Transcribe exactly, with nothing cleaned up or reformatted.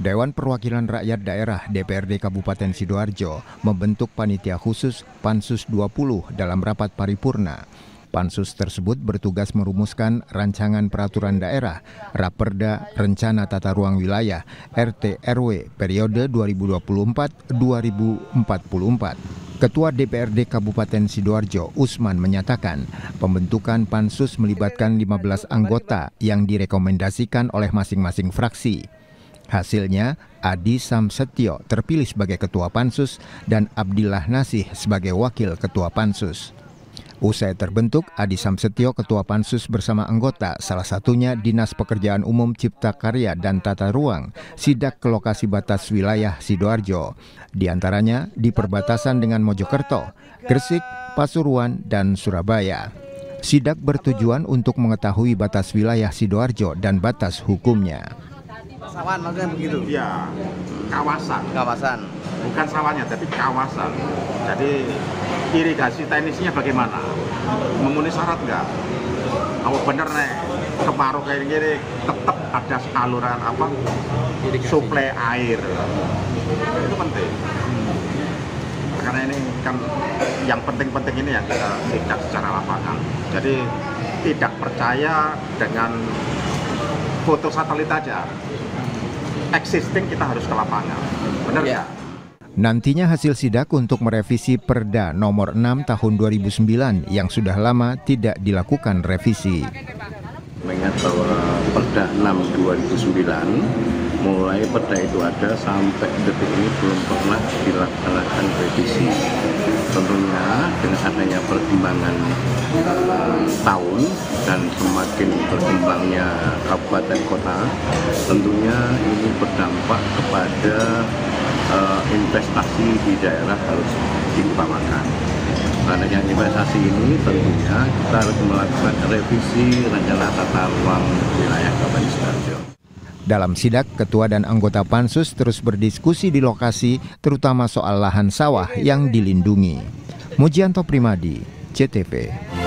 Dewan Perwakilan Rakyat Daerah D P R D Kabupaten Sidoarjo membentuk panitia khusus Pansus dua puluh dalam rapat paripurna. Pansus tersebut bertugas merumuskan rancangan peraturan daerah, Raperda Rencana Tata Ruang Wilayah R T R W periode dua ribu dua puluh empat sampai dua ribu empat puluh empat. Ketua D P R D Kabupaten Sidoarjo, Usman, menyatakan pembentukan Pansus melibatkan lima belas anggota yang direkomendasikan oleh masing-masing fraksi. Hasilnya, Adi Samsetio terpilih sebagai Ketua Pansus dan Abdillah Nasih sebagai Wakil Ketua Pansus. Usai terbentuk, Adi Samsetio Ketua Pansus bersama anggota, salah satunya Dinas Pekerjaan Umum Cipta Karya dan Tata Ruang, sidak ke lokasi batas wilayah Sidoarjo. Di antaranya di perbatasan dengan Mojokerto, Gresik, Pasuruan, dan Surabaya. Sidak bertujuan untuk mengetahui batas wilayah Sidoarjo dan batas hukumnya. Sawan maksudnya begitu? Iya, kawasan. Kawasan. Bukan sawahnya, tapi kawasan. Jadi irigasi teknisnya bagaimana? Memenuhi syarat nggak? Kalau bener nih kemarau kayak gini, tetap ada saluran apa? Irigasi. Suplai air. Itu penting. Karena ini kan yang penting-penting ini yang kita sidak secara lapangan. Jadi tidak percaya dengan foto satelit aja. Existing kita harus ke lapangan, benar ya? Nantinya hasil sidak untuk merevisi Perda nomor enam tahun dua ribu sembilan yang sudah lama tidak dilakukan revisi. Mengingat bahwa Perda enam dua ribu sembilan mulai perda itu ada sampai detik ini belum pernah dilaksanakan revisi. Tentunya dengan adanya perkembangan uh, tahun dan semakin berkembangnya kabupaten kota, tentunya ini berdampak kepada uh, investasi di daerah harus diutamakan. Karena yang investasi ini tentunya kita harus melakukan revisi rencana tata ruang wilayah Kabupaten Sidoarjo. Dalam sidak, ketua dan anggota Pansus terus berdiskusi di lokasi, terutama soal lahan sawah yang dilindungi. Mujianto Primadi, C T V.